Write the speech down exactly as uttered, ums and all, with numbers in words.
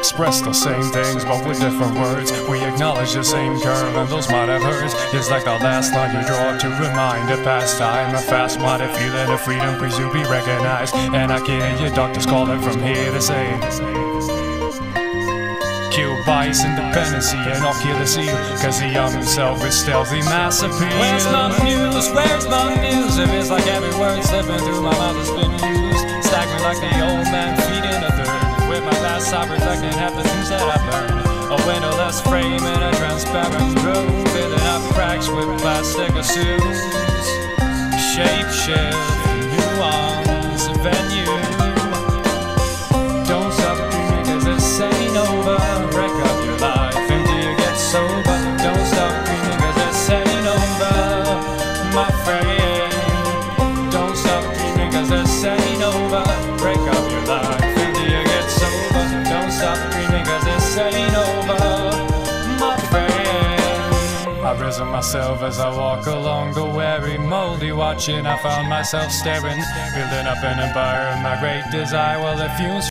express the same things, but with different words. We acknowledge the same curve, and those might have hurts. It's like the last line you draw to remind a past time. A fast-minded feeling of freedom, please you be recognized. And I can hear your doctors calling from here to say, kill bias, independency, and I'll kill the seal, cause the young himself is stealthy mass appeal. Where's my muse? Where's my muse? If it's like every word slipping through my mouth has been used, staggering like the old man feeding a third. With my past I reflecting half the things that I've learned. A windowless frame in a transparent room, filling up cracks with plastic assumes. Shape shift, nuance, venue. Don't stop dreaming cause this ain't over. Break up your life until you get sober. Don't stop dreaming cause this ain't over, my friend. Don't stop dreaming cause this ain't over. Break up your life until you get sober. Don't stop dreaming cause this ain't over, my friend. I've risen myself as I walk along the weary, moldy watching. I found myself staring, building up an empire of my great desire. Well, the fumes